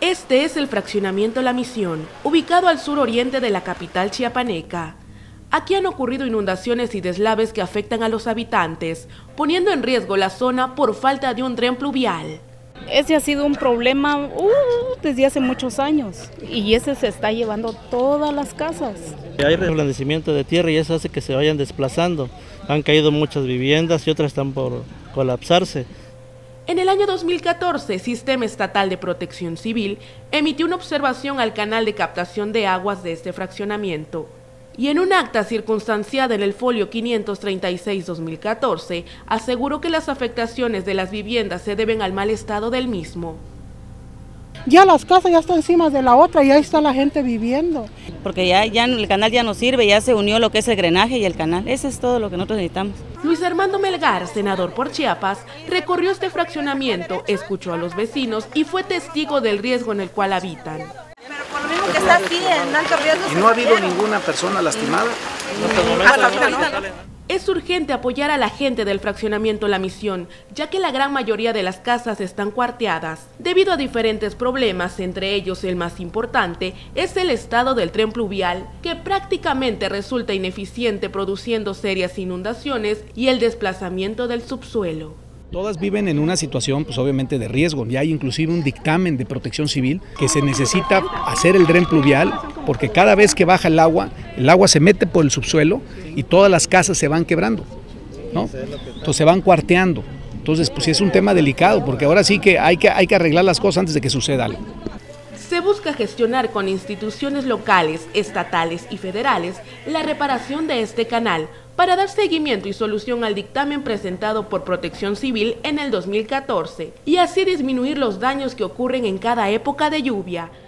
Este es el fraccionamiento La Misión, ubicado al suroriente de la capital chiapaneca. Aquí han ocurrido inundaciones y deslaves que afectan a los habitantes, poniendo en riesgo la zona por falta de un tren pluvial. Ese ha sido un problema desde hace muchos años y ese se está llevando todas las casas. Hay reblandecimiento de tierra y eso hace que se vayan desplazando. Han caído muchas viviendas y otras están por colapsarse. En el año 2014, Sistema Estatal de Protección Civil emitió una observación al canal de captación de aguas de este fraccionamiento. Y en un acta circunstanciada en el folio 536-2014, aseguró que las afectaciones de las viviendas se deben al mal estado del mismo. Ya las casas ya están encima de la otra y ahí está la gente viviendo. Porque ya el canal ya no sirve, ya se unió lo que es el drenaje y el canal. Eso es todo lo que nosotros necesitamos. Luis Armando Melgar, senador por Chiapas, recorrió este fraccionamiento, escuchó a los vecinos y fue testigo del riesgo en el cual habitan. Pero por lo mismo que está así en alto riesgo. ¿Y no ha habido ninguna persona lastimada? Es urgente apoyar a la gente del fraccionamiento La Misión, ya que la gran mayoría de las casas están cuarteadas, debido a diferentes problemas, entre ellos el más importante es el estado del tren pluvial, que prácticamente resulta ineficiente produciendo serias inundaciones y el desplazamiento del subsuelo. Todas viven en una situación, pues obviamente de riesgo. Ya hay inclusive un dictamen de Protección Civil que se necesita hacer el dren pluvial porque cada vez que baja el agua se mete por el subsuelo y todas las casas se van quebrando, ¿no? Entonces se van cuarteando. Entonces, pues sí es un tema delicado porque ahora sí que hay que arreglar las cosas antes de que suceda algo. Se busca gestionar con instituciones locales, estatales y federales la reparación de este canal para dar seguimiento y solución al dictamen presentado por Protección Civil en el 2014 y así disminuir los daños que ocurren en cada época de lluvia.